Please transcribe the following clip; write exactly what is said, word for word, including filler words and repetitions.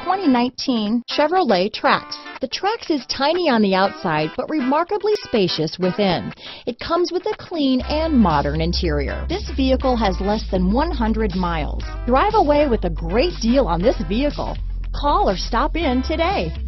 twenty nineteen Chevrolet Trax. The Trax is tiny on the outside, but remarkably spacious within. It comes with a clean and modern interior. This vehicle has less than one hundred miles. Drive away with a great deal on this vehicle. Call or stop in today.